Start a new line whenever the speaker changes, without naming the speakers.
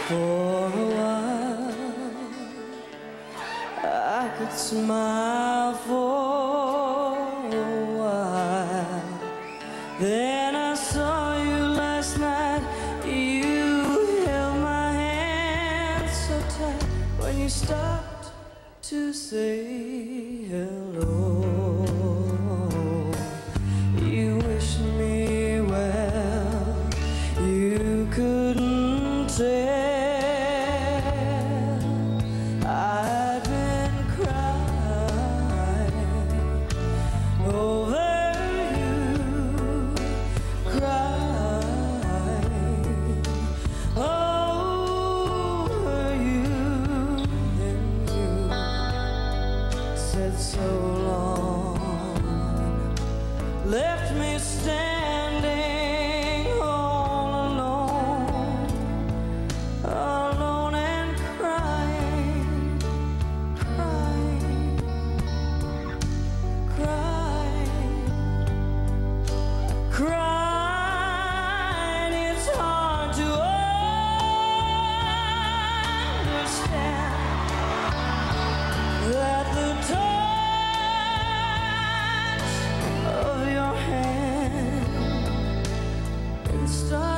For a while I could smile for a while. Then I saw you last night. You held my hand so tight when you stopped to say hello. You wished me well. You couldn't tell I'd been crying over you, crying over you. And you said so long, left me standing all alone, alone and crying, crying, crying, crying. It's hard to understand that the touch of your hand can start